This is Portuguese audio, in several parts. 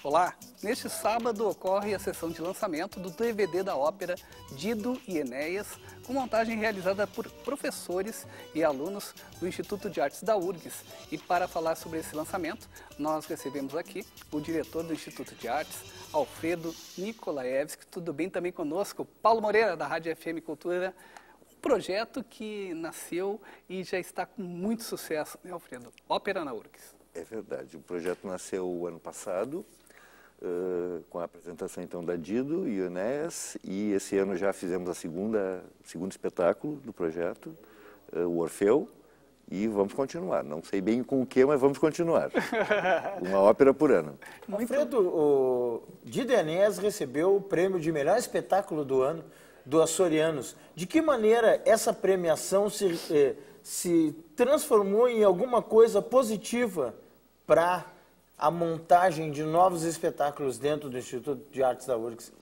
Olá! Neste sábado ocorre a sessão de lançamento do DVD da ópera Dido e Enéas, com montagem realizada por professores e alunos do Instituto de Artes da URGS. E para falar sobre esse lançamento, nós recebemos aqui o diretor do Instituto de Artes, Alfredo Nikolaevski. Tudo bem também conosco? Paulo Moreira, da Rádio FM Cultura. Um projeto que nasceu e já está com muito sucesso, né, Alfredo? Ópera na URGS. É verdade. O projeto nasceu o ano passado, com a apresentação então da Dido e Enéas, e esse ano já fizemos o segundo espetáculo do projeto, o Orfeu, e vamos continuar. Não sei bem com o que, mas vamos continuar. Uma ópera por ano. Alfredo, o Dido e Enéas recebeu o prêmio de melhor espetáculo do ano do Açorianos. De que maneira essa premiação se transformou em alguma coisa positiva para a montagem de novos espetáculos dentro do Instituto de Artes da URGS?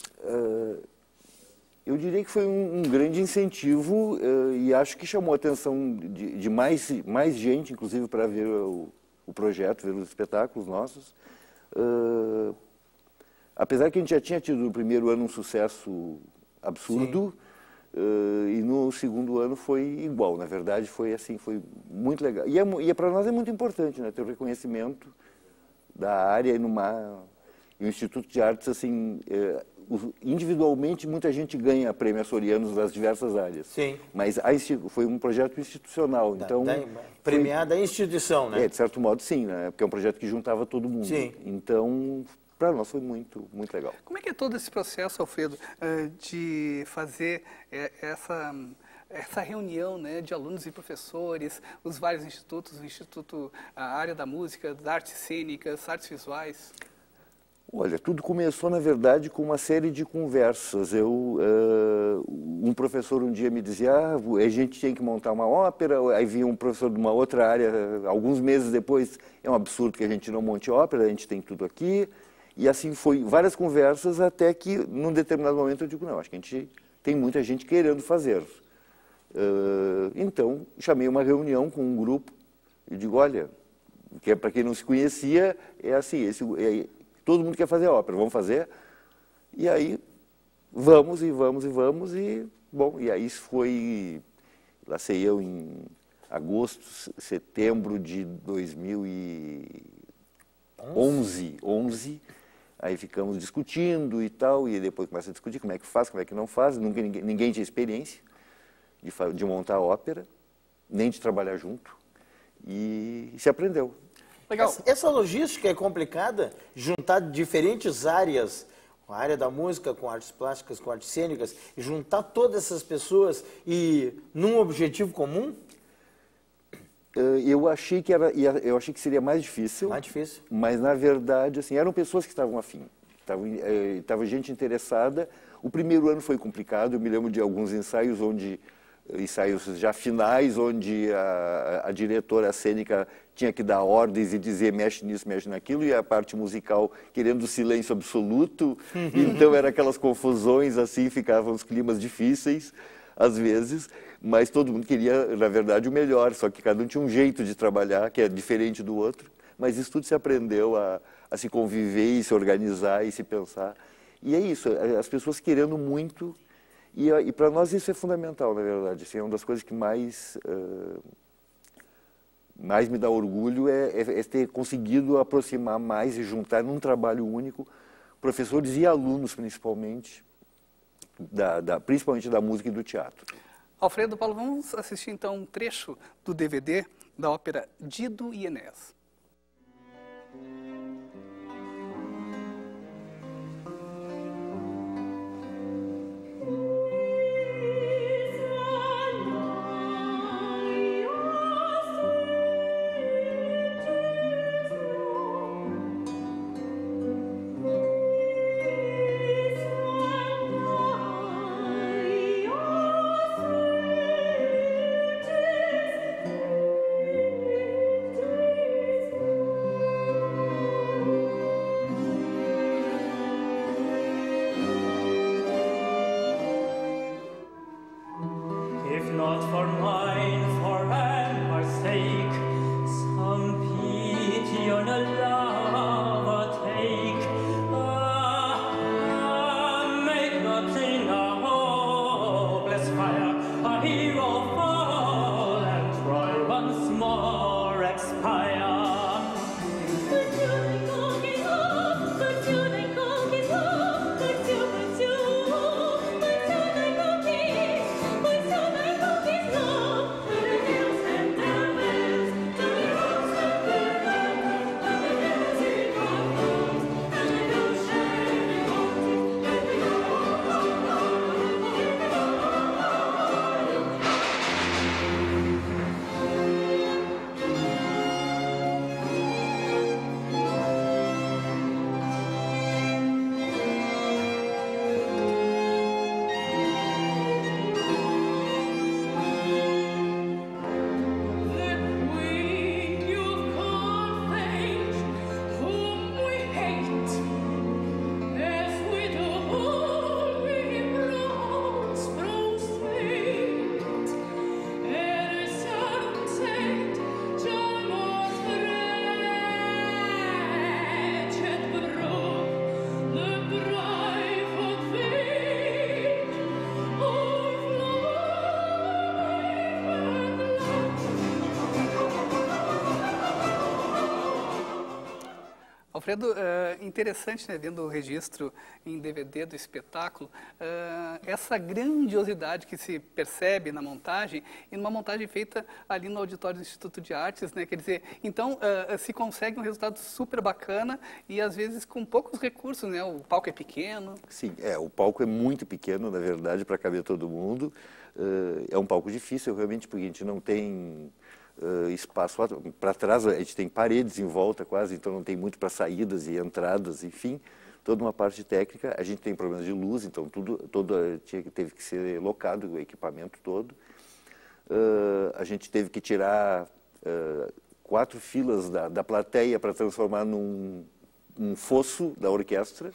Eu diria que foi um grande incentivo e acho que chamou a atenção de mais gente, inclusive, para ver o projeto, ver os espetáculos nossos. Apesar que a gente já tinha tido no primeiro ano um sucesso absurdo, e no segundo ano foi igual. Na verdade, foi assim, foi muito legal. E para nós é muito importante, né, ter o reconhecimento da área e o Instituto de Artes, assim, individualmente muita gente ganha prêmio Açorianos das diversas áreas. Sim. Mas foi um projeto institucional, então... Premiada a instituição, né? De certo modo, sim, né? Porque é um projeto que juntava todo mundo. Sim. Então, para nós foi muito legal. Como é que é todo esse processo, Alfredo, de fazer essa reunião, né, de alunos e professores, os vários institutos, o Instituto, a área da música, das artes cênicas, artes visuais? Olha, tudo começou, na verdade, com uma série de conversas. Um professor um dia me dizia, a gente tem que montar uma ópera, aí vinha um professor de uma outra área, alguns meses depois, é um absurdo que a gente não monte ópera, a gente tem tudo aqui. E assim foi, várias conversas, até que, num determinado momento, eu digo, não, acho que a gente tem muita gente querendo fazer. Então, chamei uma reunião com um grupo e digo, olha, que para quem não se conhecia, é assim, todo mundo quer fazer ópera, vamos fazer? E aí, vamos, bom, e aí foi, lá sei eu, em agosto, setembro de 2011, aí ficamos discutindo e tal, e depois começa a discutir como é que faz, como é que não faz, ninguém tinha experiência de montar ópera, nem de trabalhar junto, e se aprendeu. Legal. Essa logística é complicada, juntar diferentes áreas, a área da música com artes plásticas, com artes cênicas, e juntar todas essas pessoas e num objetivo comum? Eu achei que seria mais difícil. Mais difícil. Mas, na verdade, assim, eram pessoas que estavam afim. Estava gente interessada. O primeiro ano foi complicado. Eu me lembro de alguns ensaios já finais, onde a diretora cênica tinha que dar ordens e dizer mexe nisso, mexe naquilo, e a parte musical querendo silêncio absoluto. Então, eram aquelas confusões, assim, ficavam os climas difíceis, às vezes, mas todo mundo queria, na verdade, o melhor, só que cada um tinha um jeito de trabalhar, que é diferente do outro, mas isso tudo se aprendeu a se conviver e se organizar e se pensar. E é isso, as pessoas querendo muito, e para nós isso é fundamental, na verdade, assim, é uma das coisas que mais me dá orgulho é ter conseguido aproximar mais e juntar num trabalho único professores e alunos, principalmente da música e do teatro. Alfredo, Paulo, vamos assistir então um trecho do DVD da ópera Dido e Enéas. Alfredo, interessante, né, vendo o registro em DVD do espetáculo, essa grandiosidade que se percebe na montagem, e numa montagem feita ali no auditório do Instituto de Artes, né, quer dizer, então se consegue um resultado super bacana e às vezes com poucos recursos, né, o palco é pequeno. Sim, o palco é muito pequeno, na verdade, para caber todo mundo. É um palco difícil, realmente, porque a gente não tem espaço para trás, a gente tem paredes em volta quase, então não tem muito para saídas e entradas, enfim, toda uma parte técnica. A gente tem problemas de luz, então teve que ser locado, o equipamento todo. A gente teve que tirar 4 filas da plateia para transformar num fosso da orquestra,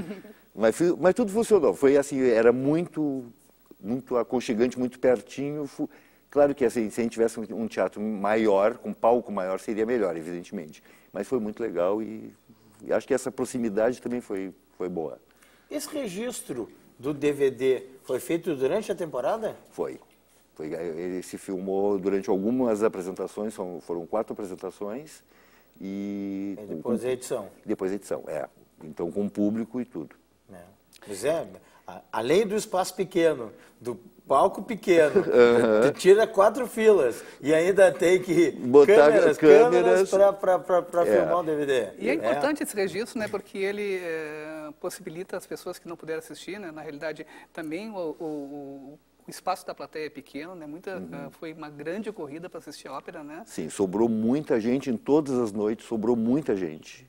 mas tudo funcionou. Foi assim, era muito aconchegante, muito pertinho. Claro que assim, se a gente tivesse um teatro maior, com palco maior, seria melhor, evidentemente. Mas foi muito legal e acho que essa proximidade também foi boa. Esse registro do DVD foi feito durante a temporada? Foi. Ele se filmou durante algumas apresentações, foram 4 apresentações. E depois a edição. Depois a edição, Então com público e tudo. Pois além do espaço pequeno, do palco pequeno, tu tira 4 filas e ainda tem que botar câmeras para filmar o DVD. E é importante esse registro, né, porque ele possibilita as pessoas que não puderam assistir, né, na realidade também o espaço da plateia é pequeno, né? Foi uma grande corrida para assistir a ópera, né? Sim, sobrou muita gente em todas as noites, sobrou muita gente.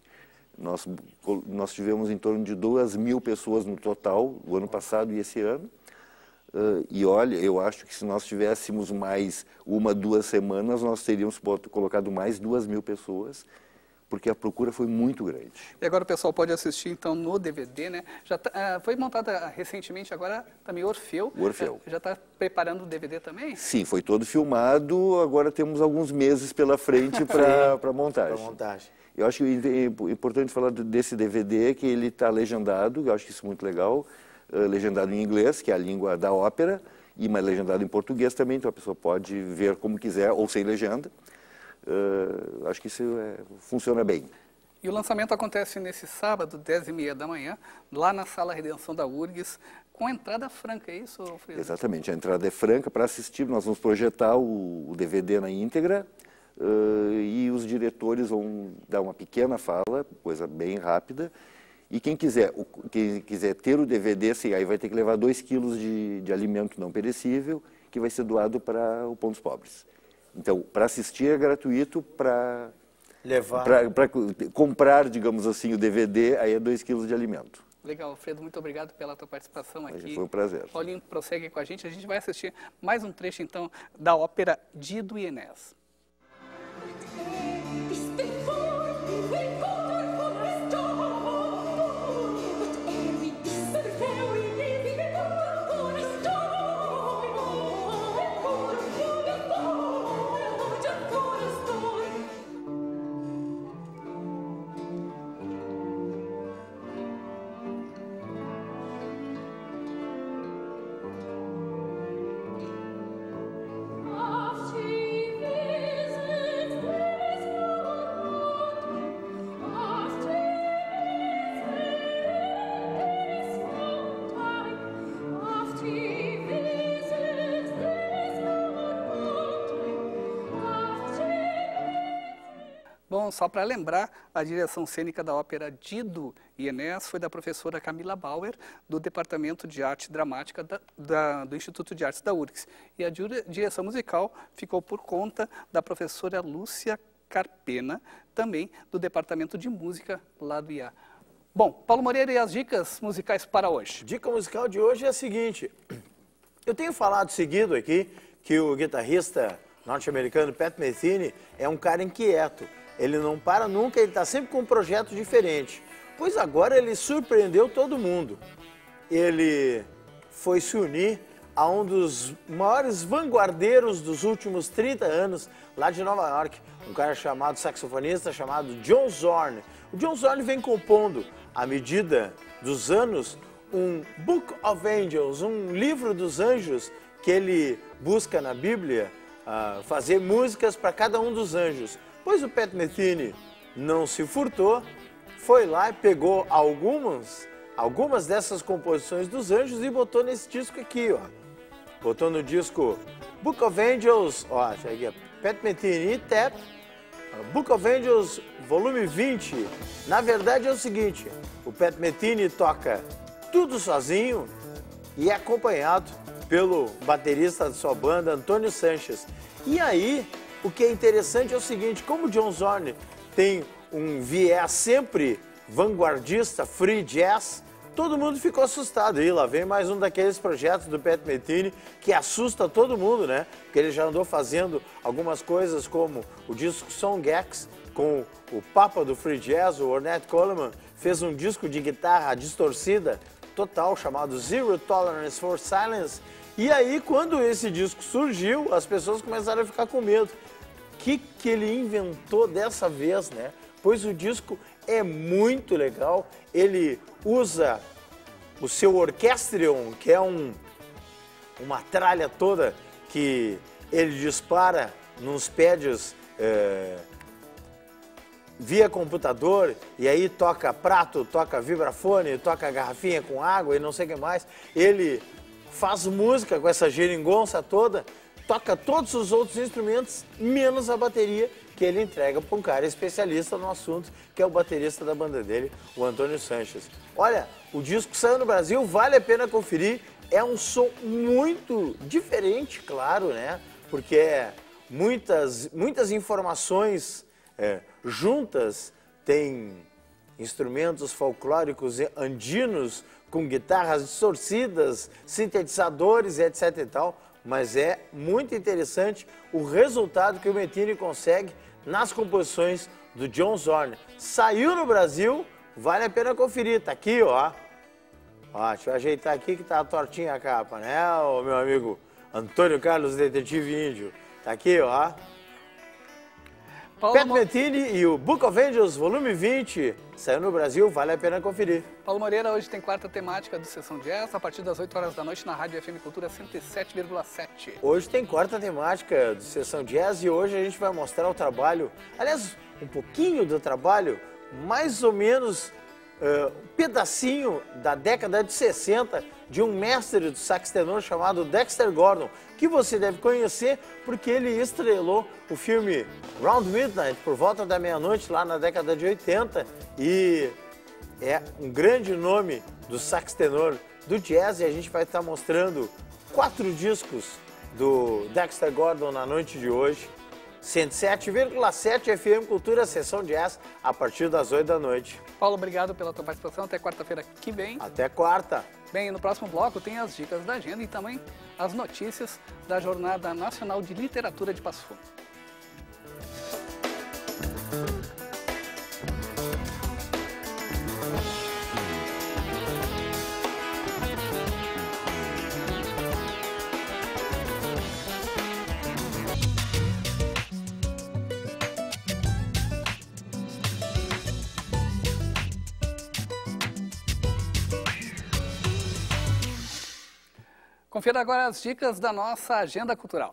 Nós tivemos em torno de 2.000 pessoas no total, o ano passado e esse ano. E olha, eu acho que se nós tivéssemos mais 1, 2 semanas, nós teríamos colocado mais 2.000 pessoas, porque a procura foi muito grande. E agora o pessoal pode assistir, então, no DVD, né? Foi montada recentemente, agora também Orfeu. O Orfeu. Já está preparando o DVD também? Sim, foi todo filmado, agora temos alguns meses pela frente para montagem. Eu acho que é importante falar desse DVD, que ele está legendado, eu acho isso muito legal, legendado em inglês, que é a língua da ópera, mas legendado em português também, então a pessoa pode ver como quiser, ou sem legenda. Acho que isso funciona bem. E o lançamento acontece nesse sábado, 10h30 da manhã, lá na Sala Redenção da URGS, com entrada franca, é isso, Alfredo? Exatamente, a entrada é franca para assistir. Nós vamos projetar o DVD na íntegra e os diretores vão dar uma pequena fala, coisa bem rápida. E quem quiser ter o DVD, assim, aí vai ter que levar 2 quilos de alimento não perecível, que vai ser doado para o Pão dos Pobres. Então, para assistir é gratuito, para comprar, digamos assim, o DVD, aí é 2 quilos de alimento. Legal, Alfredo, muito obrigado pela tua participação aqui. Foi um prazer. Paulinho, prossegue com a gente vai assistir mais um trecho, então, da ópera Dido e Enéas. Bom, só para lembrar, a direção cênica da ópera Dido e Enéas foi da professora Camila Bauer, do Departamento de Arte Dramática do Instituto de Artes da URGS. E a direção musical ficou por conta da professora Lúcia Carpena, também do Departamento de Música lá do IA. Bom, Paulo Moreira, e as dicas musicais para hoje? Dica musical de hoje é a seguinte. Eu tenho falado seguido aqui que o guitarrista norte-americano Pat Metheny é um cara inquieto. Ele não para nunca, ele está sempre com um projeto diferente. Pois agora ele surpreendeu todo mundo. Ele foi se unir a um dos maiores vanguardeiros dos últimos 30 anos, lá de Nova York. Um cara saxofonista chamado John Zorn. O John Zorn vem compondo, à medida dos anos, um Book of Angels, um livro dos anjos, que ele busca na Bíblia fazer músicas para cada um dos anjos. Pois o Pat Metheny não se furtou, foi lá e pegou algumas dessas composições dos Anjos e botou nesse disco aqui, ó. Botou no disco Book of Angels, ó, cheguei aqui, Pat Metheny e Tap, Book of Angels, volume 20. Na verdade é o seguinte, o Pat Metheny toca tudo sozinho e é acompanhado pelo baterista de sua banda, Antônio Sanches. E aí, o que é interessante é o seguinte, como o John Zorn tem um viés sempre vanguardista, free jazz, todo mundo ficou assustado. E lá vem mais um daqueles projetos do Pat Metheny que assusta todo mundo, né? Porque ele já andou fazendo algumas coisas como o disco Song X, com o papa do free jazz, o Ornette Coleman, fez um disco de guitarra distorcida total chamado Zero Tolerance for Silence. E aí, quando esse disco surgiu, as pessoas começaram a ficar com medo. O que ele inventou dessa vez, né? Pois o disco é muito legal, ele usa o seu Orchestrion, que é uma tralha toda que ele dispara nos pads via computador, e aí toca prato, toca vibrafone, toca garrafinha com água e não sei o que mais. Ele faz música com essa geringonça toda, toca todos os outros instrumentos, menos a bateria, que ele entrega para um cara especialista no assunto, que é o baterista da banda dele, o Antônio Sanches. Olha, o disco saiu no Brasil, vale a pena conferir, é um som muito diferente, claro, né? Porque é muitas informações juntas, tem instrumentos folclóricos andinos, com guitarras distorcidas, sintetizadores, etc e tal, mas é muito interessante o resultado que o Metheny consegue nas composições do John Zorn. Saiu no Brasil, vale a pena conferir, tá aqui, ó. Ó, deixa eu ajeitar aqui que tá tortinha a capa, né, o meu amigo Antônio Carlos, Detetive Índio. Tá aqui, ó. Pat Metheny e o Book of Angels, volume 20, saiu no Brasil, vale a pena conferir. Paulo Moreira, hoje tem quarta temática do Sessão Jazz, a partir das 8 horas da noite na Rádio FM Cultura 107,7. Hoje tem quarta temática do Sessão Jazz e hoje a gente vai mostrar o trabalho, aliás, um pouquinho do trabalho, mais ou menos um pedacinho da década de 60, de um mestre do sax tenor chamado Dexter Gordon, que você deve conhecer porque ele estrelou o filme Round Midnight, por volta da meia-noite, lá na década de 80, e é um grande nome do sax tenor do jazz, e a gente vai estar mostrando 4 discos do Dexter Gordon na noite de hoje. 107,7 FM Cultura, Sessão Jazz, a partir das 8 da noite. Paulo, obrigado pela tua participação, até quarta-feira que vem. Até quarta. Bem, no próximo bloco tem as dicas da agenda e também as notícias da Jornada Nacional de Literatura de Passo Fundo. Confira agora as dicas da nossa agenda cultural.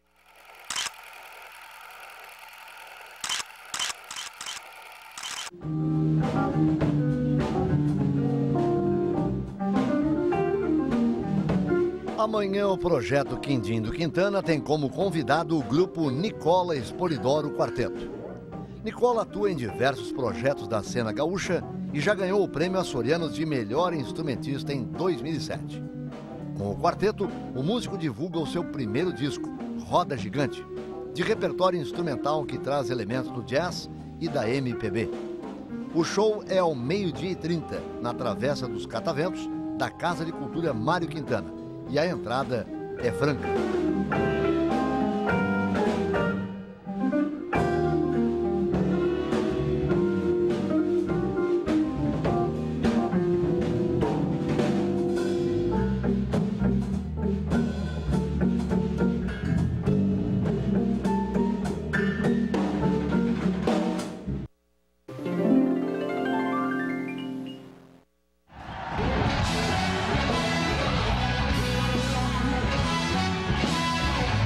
Amanhã o projeto Quindim do Quintana tem como convidado o grupo Nicola Espolidoro Quarteto. Nicola atua em diversos projetos da cena gaúcha e já ganhou o prêmio Açoriano de melhor instrumentista em 2007. Com o quarteto, o músico divulga o seu primeiro disco, Roda Gigante, de repertório instrumental que traz elementos do jazz e da MPB. O show é ao 12h30, na Travessa dos Cataventos, da Casa de Cultura Mário Quintana, e a entrada é franca.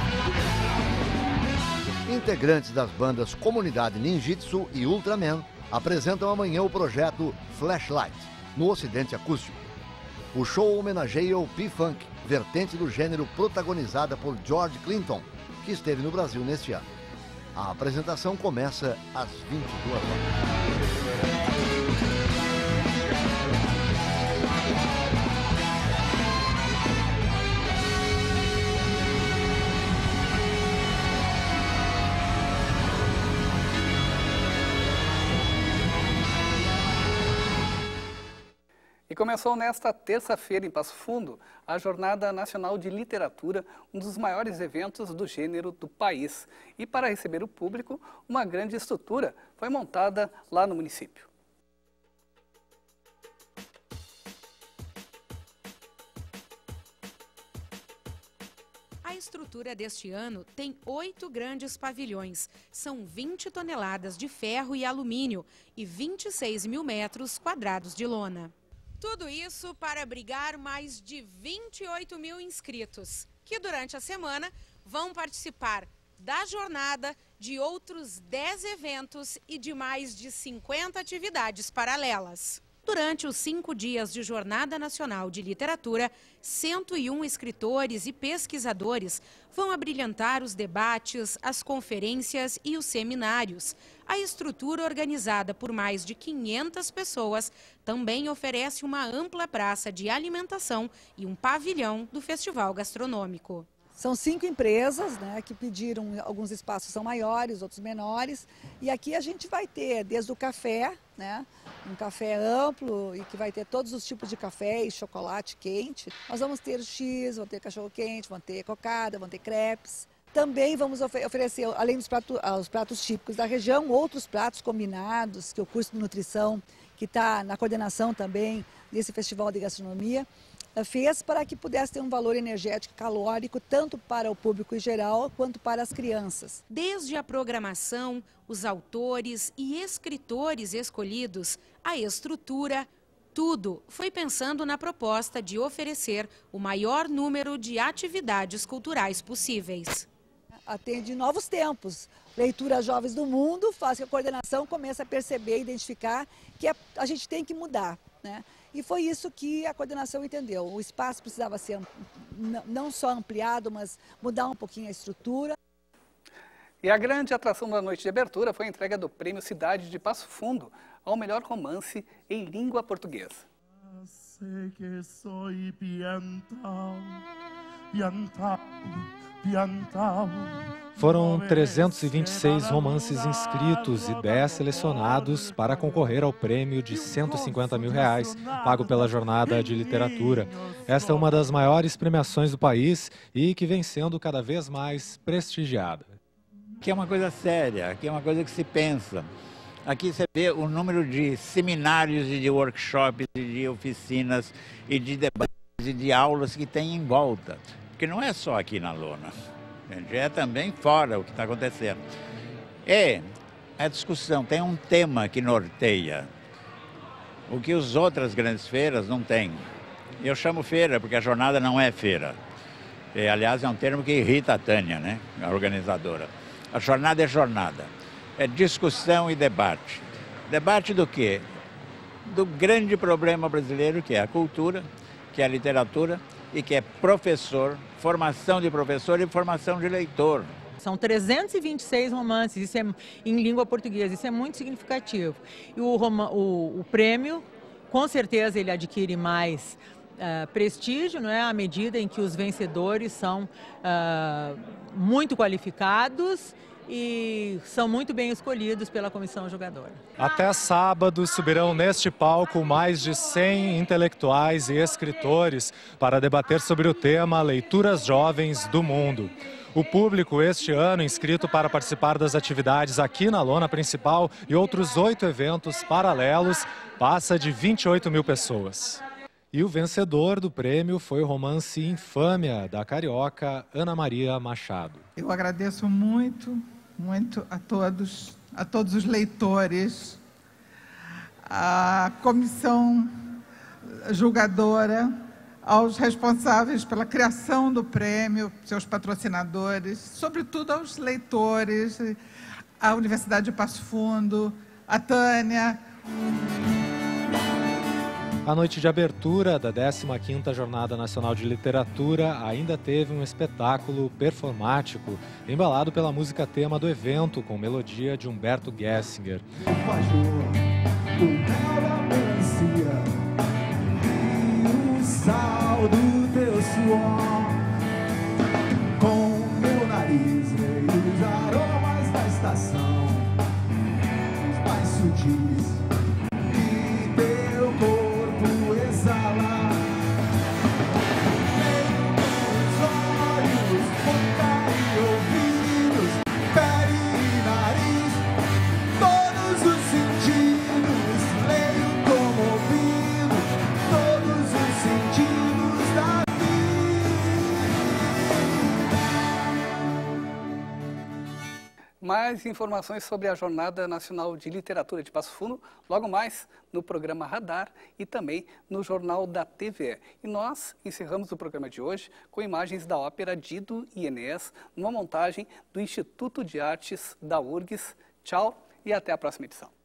Integrantes das bandas Comunidade Ninjitsu e Ultraman apresentam amanhã o projeto Flashlight, no Ocidente Acústico. O show homenageia o P-Funk, vertente do gênero protagonizada por George Clinton, que esteve no Brasil neste ano. A apresentação começa às 22 horas. E começou nesta terça-feira, em Passo Fundo, a Jornada Nacional de Literatura, um dos maiores eventos do gênero do país. E para receber o público, uma grande estrutura foi montada lá no município. A estrutura deste ano tem 8 grandes pavilhões. São 20 toneladas de ferro e alumínio e 26 mil metros quadrados de lona. Tudo isso para abrigar mais de 28 mil inscritos, que durante a semana vão participar da jornada, de outros 10 eventos e de mais de 50 atividades paralelas. Durante os 5 dias de Jornada Nacional de Literatura, 101 escritores e pesquisadores vão abrilhantar os debates, as conferências e os seminários. A estrutura, organizada por mais de 500 pessoas, também oferece uma ampla praça de alimentação e um pavilhão do Festival Gastronômico. São 5 empresas, né, que pediram, alguns espaços são maiores, outros menores. E aqui a gente vai ter desde o café, né, um café amplo e que vai ter todos os tipos de café e chocolate quente. Nós vamos ter X, vamos ter cachorro quente, vamos ter cocada, vamos ter crepes. Também vamos oferecer, além dos pratos típicos da região, outros pratos combinados, que o curso de nutrição, que está na coordenação também desse Festival de Gastronomia, fez para que pudesse ter um valor energético calórico tanto para o público em geral quanto para as crianças. Desde a programação, os autores e escritores escolhidos, a estrutura, tudo foi pensando na proposta de oferecer o maior número de atividades culturais possíveis. Atende novos tempos. Leituras Jovens do Mundo faz que a coordenação comece a perceber e identificar que a gente tem que mudar, né? E foi isso que a coordenação entendeu. O espaço precisava ser não só ampliado, mas mudar um pouquinho a estrutura. E a grande atração da noite de abertura foi a entrega do Prêmio Cidade de Passo Fundo ao melhor romance em língua portuguesa. Foram 326 romances inscritos e 10 selecionados para concorrer ao prêmio de R$150 mil, pago pela Jornada de Literatura. Esta é uma das maiores premiações do país e que vem sendo cada vez mais prestigiada. Aqui é uma coisa séria, aqui é uma coisa que se pensa. Aqui você vê o número de seminários e de workshops, e de oficinas e de debates e de aulas que tem em volta. Porque não é só aqui na lona. É também fora o que está acontecendo. E a discussão tem um tema que norteia, o que as outras grandes feiras não têm. Eu chamo feira porque a jornada não é feira. Aliás, é um termo que irrita a Tânia, né, a organizadora. A jornada é jornada. É discussão e debate. Debate do quê? Do grande problema brasileiro, que é a cultura, que é a literatura e que é professor, formação de professor e formação de leitor. São 326 romances, isso é em língua portuguesa, isso é muito significativo. E o prêmio, com certeza, ele adquire mais prestígio, não é? À medida em que os vencedores são muito qualificados e são muito bem escolhidos pela comissão julgadora. Até sábado subirão neste palco mais de 100 intelectuais e escritores para debater sobre o tema Leituras Jovens do Mundo. O público este ano inscrito para participar das atividades aqui na lona principal e outros 8 eventos paralelos passa de 28 mil pessoas. E o vencedor do prêmio foi o romance Infâmia, da carioca Ana Maria Machado. Eu agradeço muito a todos os leitores, à comissão julgadora, aos responsáveis pela criação do prêmio, seus patrocinadores, sobretudo aos leitores, à Universidade de Passo Fundo, a Tânia. A noite de abertura da 15ª Jornada Nacional de Literatura ainda teve um espetáculo performático, embalado pela música tema do evento, com melodia de Humberto Gessinger. Sal do teu suor, com meu nariz veio os aromas da estação, os mais sutis que teu corpo exala. Meus olhos, boca e ouvidos, pele e nariz, todos os sentidos, leio comovido, todos os sentidos da Mais informações sobre a Jornada Nacional de Literatura de Passo Fundo, logo mais no programa Radar e também no Jornal da TVE. E nós encerramos o programa de hoje com imagens da ópera Dido e Enéas, numa montagem do Instituto de Artes da URGS. Tchau e até a próxima edição.